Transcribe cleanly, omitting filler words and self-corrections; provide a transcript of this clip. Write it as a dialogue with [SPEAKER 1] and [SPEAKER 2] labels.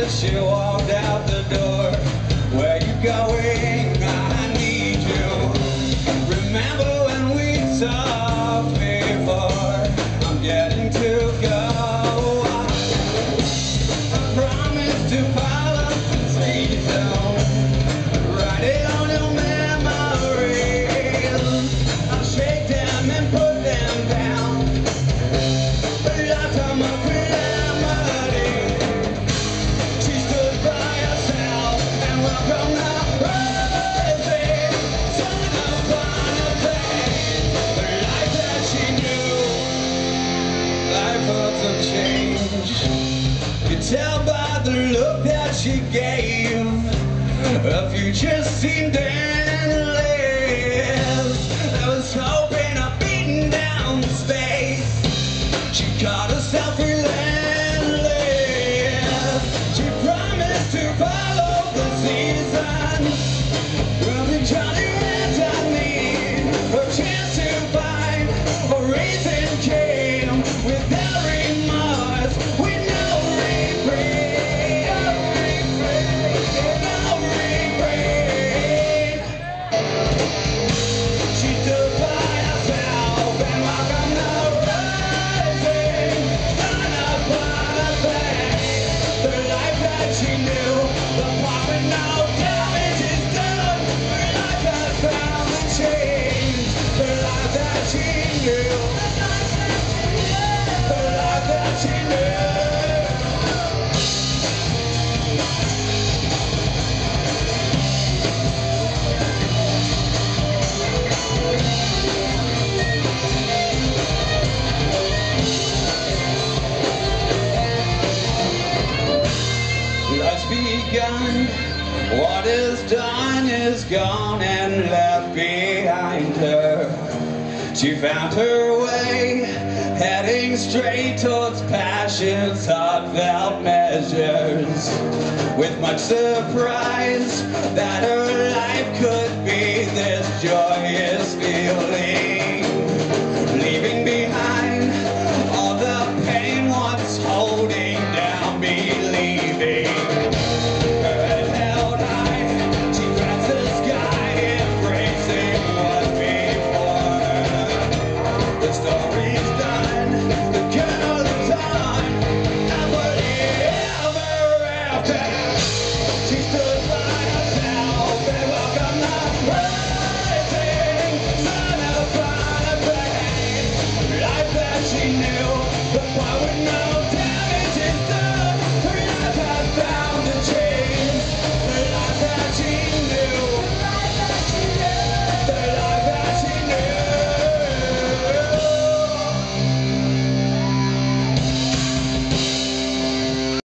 [SPEAKER 1] She walked out the door. Where you going? I need you. Remember when we talked before? I'm getting to go. I promise to follow the season. Write it on your memories. I'll shake them and put them down. A lifetime of calamity. She stood by herself and welcomed the rising sun upon her face. The life that she knew, life of some change. You tell by the look that she gave, her future seemed endless. There was hope in a beaten down space. She caught herself relentless. She promised to follow the season. Well, the Johnny ran on me. Her chance to find a reason came without remorse, with no regret, no regret. She stood by herself and welcomed the rising sun upon her face. The life that she knew, the part with no damage is done. Her life has found a change. The life that she knew, the life that she knew. Life's begun, what is done is gone and left behind her. She found her way, heading straight towards passion's heartfelt measures, with much surprise that her life could be this joyous feeling, leaving behind all the pain once holding down believing. Her head held high, she grasps the sky, embracing what's before her. The story's done, the kernel is on, happily ever after. She stood by herself and welcomed the rising sun upon her face. Life that she knew, the one with no doubt.